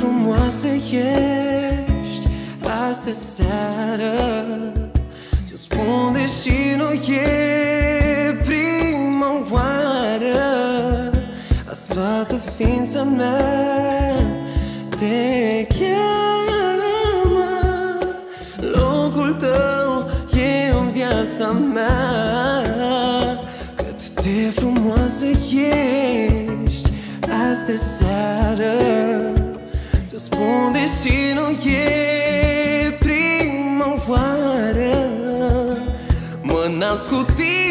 frumoasă ești astă seară. Ți-o spun deși nu e prima oară. Azi toată ființa mea te cheamă. Locul tău e în viața mea. Cât de frumoasă ești astă seară. Ți-o spun deși nu e prima oară. Mă înalți cu tine